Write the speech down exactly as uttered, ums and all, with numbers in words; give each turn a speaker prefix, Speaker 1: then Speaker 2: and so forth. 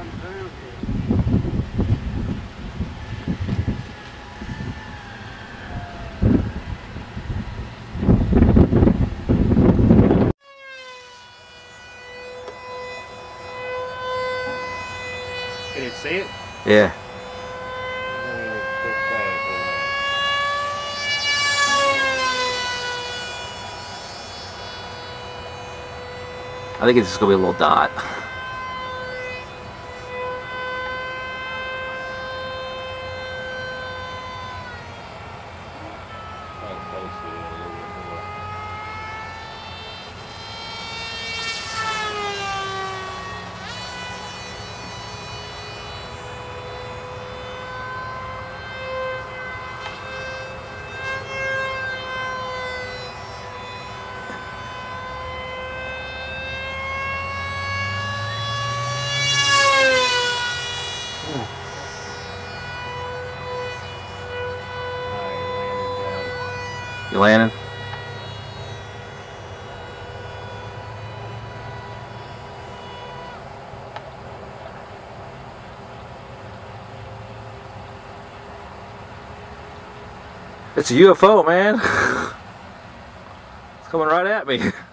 Speaker 1: come through here.
Speaker 2: Can you see it?
Speaker 3: Yeah. I think it's just gonna be a little dot. You landing? It's a U F O, man. It's coming right at me.